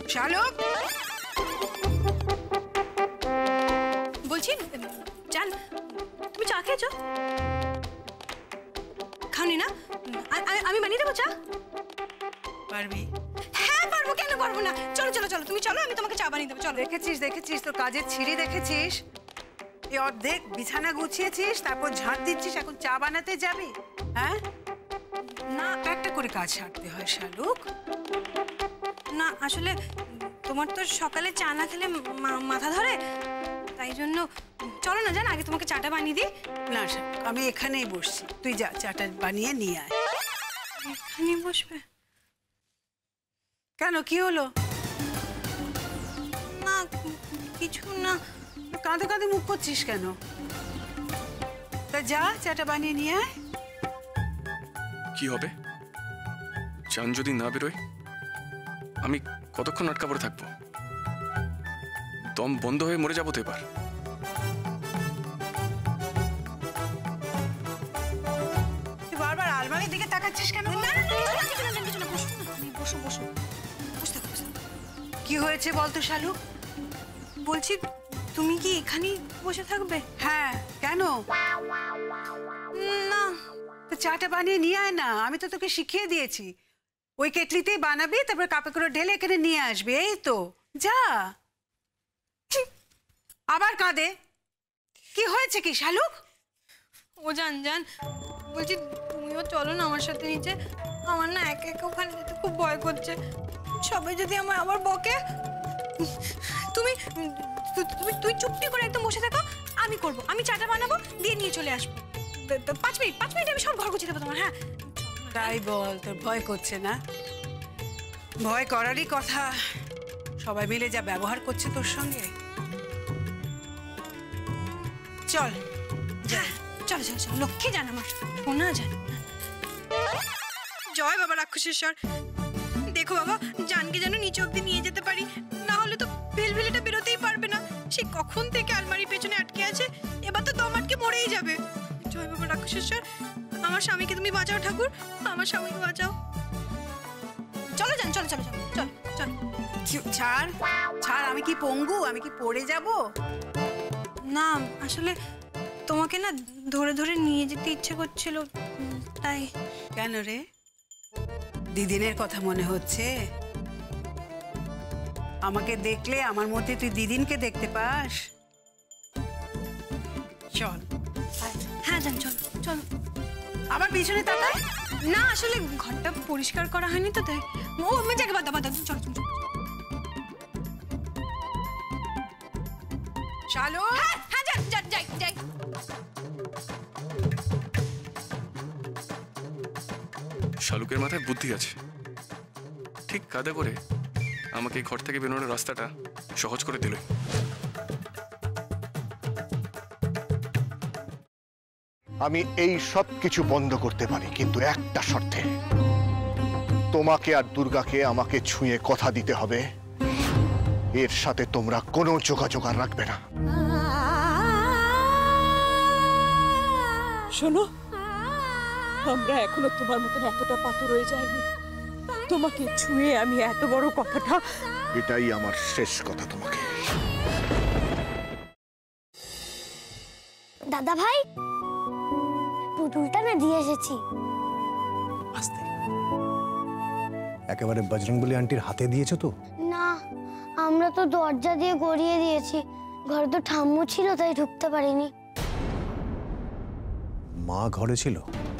শালুক বলছি জান, তুমি চা খেয়েছো? খাওনি না? আমি বানিয়ে দেবো চা। পারবি? হ্যাঁ পারবো, কেন পারবো না। চলো চলো চলো, তুমি চলো, আমি তোমাকে চা বানিয়ে দেবো। চলো। দেখেছিস তোর কাজের ছিঁড়ি দেখেছিস? এই অর্ধেক বিছানা গুছিয়েছিস, তারপর ঝাঁট দিচ্ছিস, এখন চা বানাতে যাবি? হ্যাঁ না, একটা করে কাজ সারতে হয় শালুক। না আসলে তোমার তো সকালে চা না খেলে মাথা ধরে, তাই জন্য চলো না জান, আগে তোমাকে চাটা বানিয়ে দিই। না শালুক, আমি এখানেই বসছি, তুই যা চাটা বানিয়ে নিয়ে আয়। এখানেই বসবে? কেন, কি হলো? না কিছু না। কাঁদে কাঁদে মুখ করছিস কেন? তা যা চাটা বানিয়ে নিয়ে আয়। কি হবে? চান যদি না বেরোয় আমি কতক্ষণ আটকা পড়ে থাকবো? দম বন্ধ হয়ে মরে যাবো তো এবার। তুই বারবার আলমারির দিকে তাকাচ্ছিস কেন? না কিছু না, বসো বসো বসো। কি হয়েছে বলতো শালুক? বলছি তুমি কি এখানেই বসে থাকবে? হ্যাঁ, কেন? না তো চাটা বানিয়ে নিয়ে আয় না, আমি তো তোকে শিখিয়ে দিয়েছি। ওই কেটলিতেই বানাবি, তারপর কাপে করে ঢেলে এখানে নিয়ে আসবি, এই তো। যা। আবার কাঁদে? কি হয়েছে কি শালুক? ও জান বলছি তুমিও চলো না আমার সাথে নিচে। আমার না একা একা ওখানে যেতে খুব ভয় করছে। সবাই যদি আমার আবার বকে। তুই চুপটি করে একদম বসে থাকো, আমি করব। আমি চাটা বানাবো, দিয়ে নিয়ে চলে আসবো। 5 মিনিট আমি সব ঘর গুছিয়ে দেবো তোমার। হ্যাঁ তাই বল, তোর ভয় করছে না? ভয় করারই কথা, সবাই মিলে যা ব্যবহার করছে তোর সঙ্গে। চল চলো লক্ষ্মী জান আমার শোনা জান। জয় বাবা রাক্ষসেশ্বর। দেখো বাবা, জানকে যেন নিচে অব্দি নিয়ে যেতে পারি, না হলে তো ভেলভেলেটা বেরোতেই পারবে না। সে কখন থেকে আলমারির পেছনে আটকে আছে, এবার তো দম আটকে মরেই যাবে। জয় বাবা রাক্ষসেশ্বর, আমার স্বামীকে তুমি বাঁচাও ঠাকুর, আমার স্বামীকে বাঁচাও। চলো জান, চলো। ছাড়, আমি কি পঙ্গু? আমি কি পড়ে যাব? না আসলে তোমাকে না ধরে ধরে নিয়ে যেতে ইচ্ছে করছিল, তাই। কেন রে, দিদিনের কথা মনে হচ্ছে? আমাকে দেখলে আমার মধ্যে তুই দিদিনকে দেখতে পাস? চল। হ্যাঁ জান, চলো। আবার পিছনে তাকাই না, আসলে ঘরটা পরিষ্কার করা হয়নি তো, তাই। ও আমি যাকে বাদ চল। চলো। হ্যাঁ যাই। শালুকের মাথায় বুদ্ধি আছে, ঠিক কাঁধে করে আমাকে ঘর থেকে বেরোনোর রাস্তাটা সহজ করে দিল। আমি এই সব কিছু বন্ধ করতে পারি, কিন্তু একটা শর্তে। তোমাকে আর দুর্গাকে আমাকে ছুঁয়ে কথা দিতে হবে, এর সাথে তোমরা কোনো যোগাযোগ আর রাখবে না। শোনো, আমরা এখনো তোমার মতন এতটা পাথর হয়ে যায়নি। তোমাকে ছুঁয়ে আমি এত বড় কথাটা, এটাই আমার শেষ কথা তোমাকে। দাদা ভাই, পুতুলটা না দিয়ে এসেছি। আস্তে, একেবারে বজরংবলী আন্টির হাতে দিয়েছো তো? না, আমরা তো দরজা দিয়ে গড়িয়ে দিয়েছি। ঘরে তো ঠাম্মু ছিল, তাই ঢুকতে পারিনি। মা ঘরে ছিল?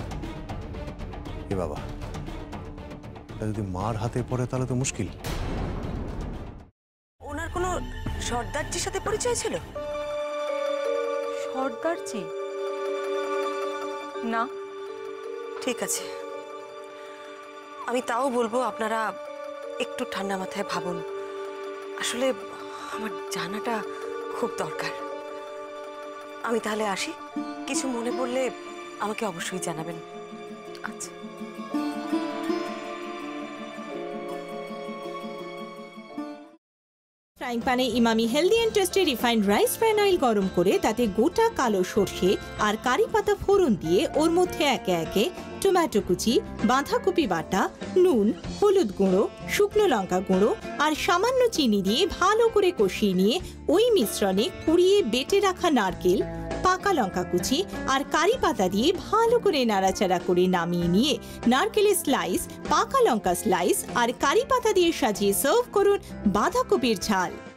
এ বাবা, এটা যদি মার হাতে পড়ে তাহলে তো মুশকিল। ওনার কোনো সর্দারজির সাথে পরিচয় ছিল? সর্দারজি? না, ঠিক আছে, আমি তাও বলবো আপনারা একটু ঠান্ডা মাথায় ভাবুন। আসলে আমার জানাটা খুব দরকার। আমি তাহলে আসি, কিছু মনে পড়লে আমাকে অবশ্যই জানাবেন। আচ্ছা। ফ্রাইং প্যানে Emami healthy and tasty refined rice bran oil গরম করে তাতে গোটা কালো সর্ষে আর কারি পাতা ফোড়ন দিয়ে ওর মধ্যে একে একে টমেটো কুচি, বাঁধাকপি বাটা, নুন, হলুদ গুঁড়ো, শুকনো লঙ্কা গুঁড়ো আর সামান্য চিনি দিয়ে ভালো করে কষিয়ে নিয়ে ওই মিশ্রণে কুড়িয়ে বেটে রাখা নারকেল, পাকা লঙ্কা কুচি আর কারি পাতা দিয়ে ভালো করে নাড়াচাড়া করে নামিয়ে নিয়ে নারকেলের স্লাইস, পাকা লঙ্কা স্লাইস আর কারি পাতা দিয়ে সাজিয়ে সার্ভ করুন বাঁধাকপির ঝাল।